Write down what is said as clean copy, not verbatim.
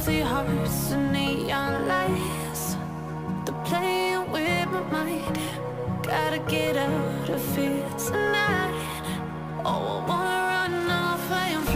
empty hearts and neon lights. They're playing with my mind. Gotta get out of here tonight. Oh, I wanna run off and